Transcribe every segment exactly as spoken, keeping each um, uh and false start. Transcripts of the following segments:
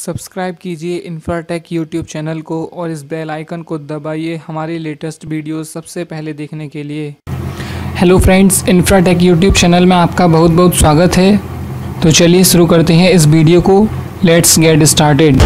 Subscribe कीजिए Infratech YouTube channel को और इस बेल आइकन को दबाइए हमारी लेटेस्ट वीडियोस सबसे पहले देखने के लिए। Hello friends, Infratech YouTube channel में आपका बहुत बहुत स्वागत है। तो चलिए शुरू करते हैं इस वीडियो को। Let's get started.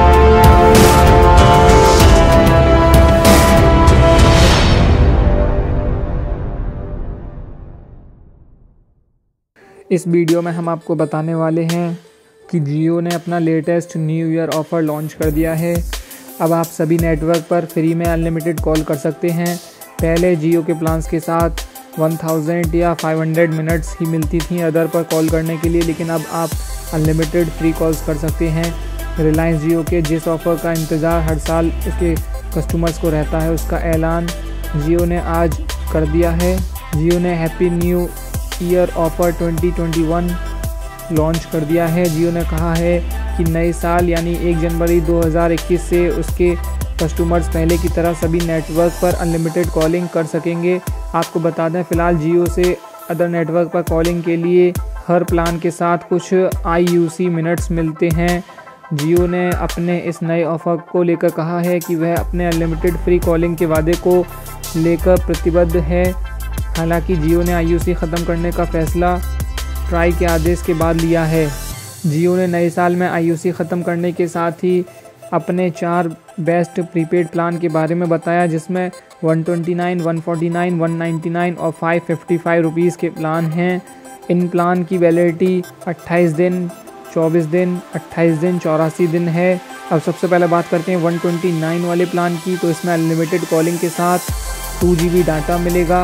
इस वीडियो में हम आपको बताने वाले हैं कि जियो ने अपना latest new year offer launch कर दिया है। अब आप सभी नेटवर्क पर फ्री में अनलिमिटेड कॉल कर सकते हैं। पहले जियो के प्लान्स के साथ एक हज़ार या पाँच सौ मिनट्स ही मिलती थी अदर पर कॉल करने के लिए, लेकिन अब आप अनलिमिटेड फ्री कॉल्स कर सकते हैं। रिलायंस जियो के जिस ऑफ़र का इंतज़ार हर साल उसके कस्टमर्स को रहता है, उसका ऐलान जियो ने आज कर दिया है। जियो ने happy new year offer twenty twenty one launch कर दिया है। जियो ने कहा है कि नए साल यानी एक जनवरी दो हज़ार इक्कीस से उसके कस्टमर्स पहले की तरह सभी नेटवर्क पर अनलिमिटेड कॉलिंग कर सकेंगे। आपको बता दें, फ़िलहाल जियो से अदर नेटवर्क पर कॉलिंग के लिए हर प्लान के साथ कुछ आई यू सी मिनट्स मिलते हैं। जियो ने अपने इस नए ऑफ़र को लेकर कहा है कि वह अपने अनलिमिटेड फ्री कॉलिंग के वादे को लेकर प्रतिबद्ध है। हालांकि जियो ने आई यू सी ख़त्म करने का फैसला ट्राई के आदेश के बाद लिया है। जियो ने नए साल में आई यू सी ख़त्म करने के साथ ही अपने चार बेस्ट प्रीपेड प्लान के बारे में बताया, जिसमें एक सौ उनतीस, एक सौ उनचास, एक सौ निन्यानवे और पाँच सौ पचपन रुपीस के प्लान हैं। इन प्लान की वैलिडिटी अट्ठाईस दिन, चौबीस दिन, अट्ठाईस दिन, चौरासी दिन है। अब सबसे पहले बात करते हैं एक सौ उनतीस वाले प्लान की। तो इसमें अनलिमिटेड कॉलिंग के साथ टू जी बी डाटा मिलेगा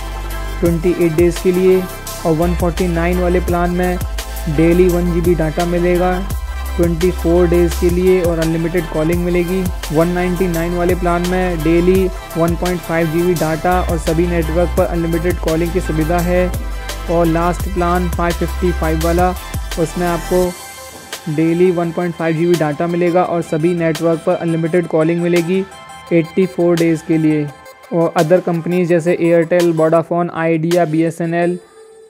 अट्ठाईस डेज़ के लिए, और एक सौ उनचास वाले प्लान में daily one G B data मिलेगा चौबीस डेज़ के लिए और अनलिमिटेड कॉलिंग मिलेगी। एक सौ निन्यानवे वाले प्लान में daily one point five G B data और सभी नेटवर्क पर अनलिमिटेड कॉलिंग की सुविधा है। और लास्ट प्लान पाँच सौ पचपन वाला, उसमें आपको daily one point five G B data मिलेगा और सभी नेटवर्क पर अनलिमिटेड कॉलिंग मिलेगी चौरासी डेज़ के लिए। और अदर कंपनीज जैसे Airtel, Vodafone, Idea, B S N L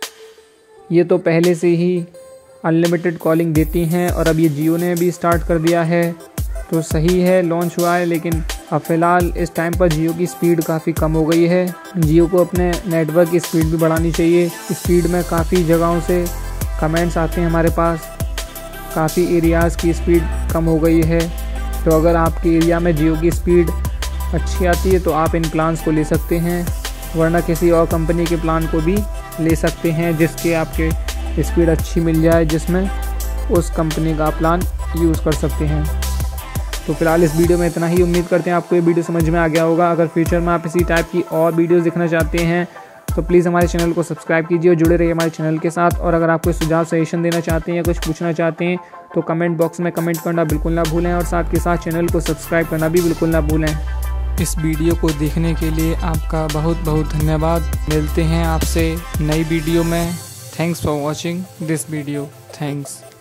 ये तो पहले से ही अनलिमिटेड कॉलिंग देती हैं और अब ये जियो ने भी स्टार्ट कर दिया है। तो सही है, लॉन्च हुआ है, लेकिन अब फ़िलहाल इस टाइम पर जियो की स्पीड काफ़ी कम हो गई है। जियो को अपने नेटवर्क की स्पीड भी बढ़ानी चाहिए। स्पीड में काफ़ी जगहों से कमेंट्स आते हैं हमारे पास, काफ़ी एरियाज़ की स्पीड कम हो गई है। तो अगर आपके एरिया में जियो की स्पीड अच्छी आती है तो आप इन प्लान्स को ले सकते हैं, वरना किसी और कंपनी के प्लान को भी ले सकते हैं जिसके आपके स्पीड अच्छी मिल जाए, जिसमें उस कंपनी का प्लान यूज़ कर सकते हैं। तो फिलहाल इस वीडियो में इतना ही। उम्मीद करते हैं आपको ये वीडियो समझ में आ गया होगा। अगर फ्यूचर में आप इसी टाइप की और वीडियोस देखना चाहते हैं तो प्लीज़ हमारे चैनल को सब्सक्राइब कीजिए और जुड़े रहिए हमारे चैनल के साथ। और अगर आप कोई सुझाव सजेशन देना चाहते हैं या कुछ पूछना चाहते हैं तो कमेंट बॉक्स में कमेंट करना बिल्कुल ना भूलें और साथ के साथ चैनल को सब्सक्राइब करना भी बिल्कुल ना भूलें। इस वीडियो को देखने के लिए आपका बहुत बहुत धन्यवाद। मिलते हैं आपसे नई वीडियो में। Thanks for watching this video. Thanks.